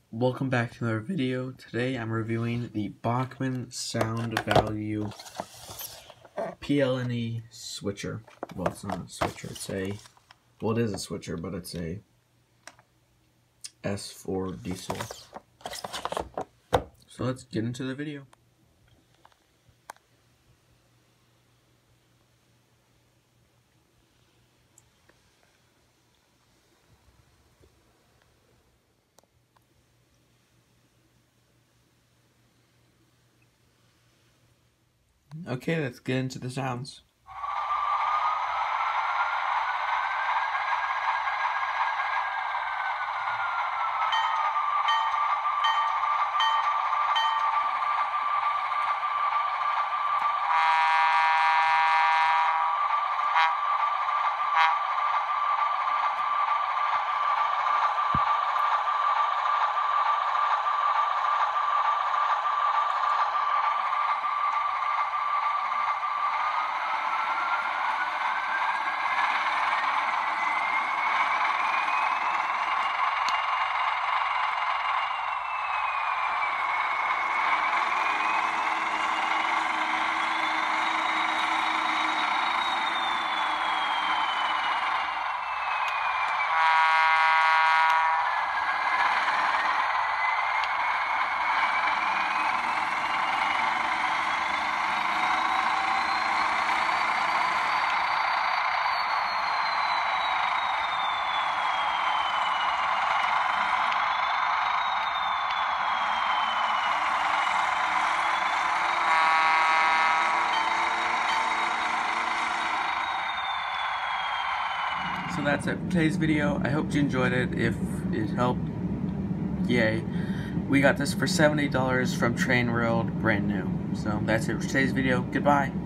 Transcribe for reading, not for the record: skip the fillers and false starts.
Welcome back to another video. Today I'm reviewing the Bachmann Sound Value P&le switcher. Well, it's not a switcher, it is a switcher, but it's a S4 diesel. So let's get into the video. Okay, let's get into the sounds. So that's it for today's video. I hope you enjoyed it. If it helped, yay. We got this for $70 from Train World, brand new. So that's it for today's video. Goodbye.